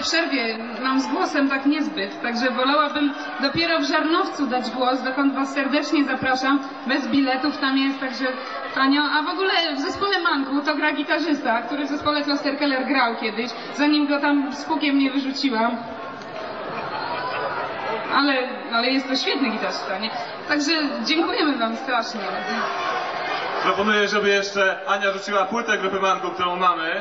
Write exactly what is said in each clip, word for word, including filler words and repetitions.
przerwie mam z głosem tak niezbyt, także wolałabym dopiero w Żarnowcu dać głos, dokąd was serdecznie zapraszam, bez biletów tam jest, także tanio, a w ogóle w zespole Manku to gra gitarzysta, który w zespole Klosterkeller grał kiedyś, zanim go tam z pukiem nie wyrzuciłam. Ale, ale jest to świetny gitarzysta, nie? Także dziękujemy wam strasznie. Proponuję, żeby jeszcze Ania rzuciła płytę grupy Manku, którą mamy.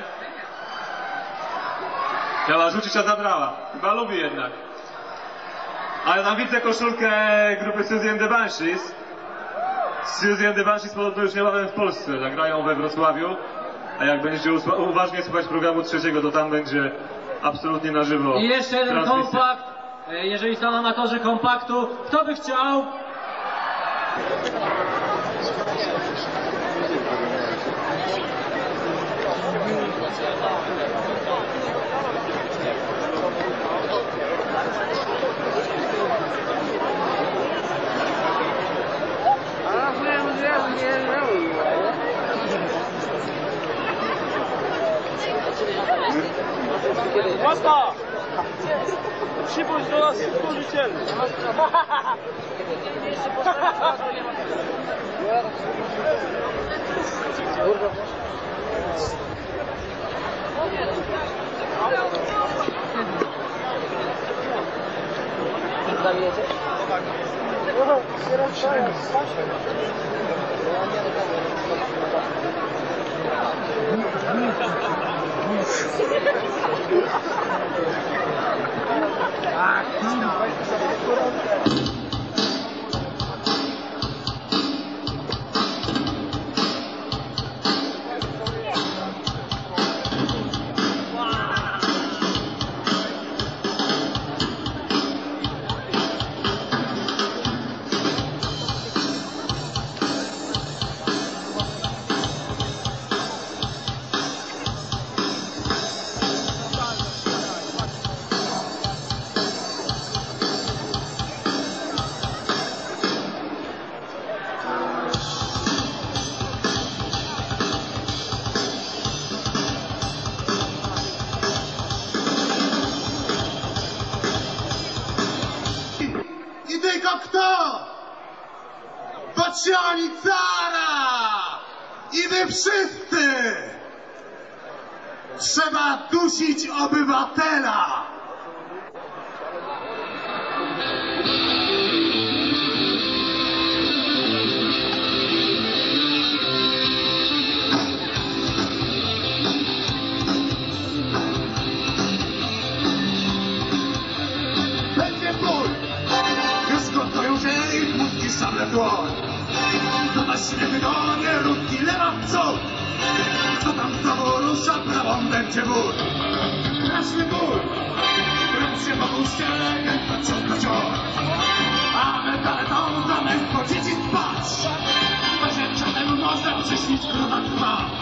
Chciała rzucić, a zabrała. Chyba lubi jednak. Ale tam widzę koszulkę grupy Siouxsie and the Banshees. Siouxsie and the Banshees podobno już niebawem w Polsce. Zagrają we Wrocławiu. A jak będziecie uważnie słuchać programu trzeciego, to tam będzie absolutnie na żywo. I jeszcze jeden kompakt. Jeżeli stanął na torze kompaktu, kto by chciał? Łapa! Przypuść do nas współżycielny. I tylko kto? Bocionicara! I wy wszyscy! Trzeba dusić obywatela! Będzie ból! Już gotują się ich mózgi szable w dłoń. To na śmiechy gonie, ruski lewa w przód. Kto tam znowu rusza prawą, będzie ból. Straszny ból! Ręcz się wokół ściele, gęsto ciąg na ciąg. A metaletą zamiast podzieci spać. Bezręczonym można przyśnić króla trwa.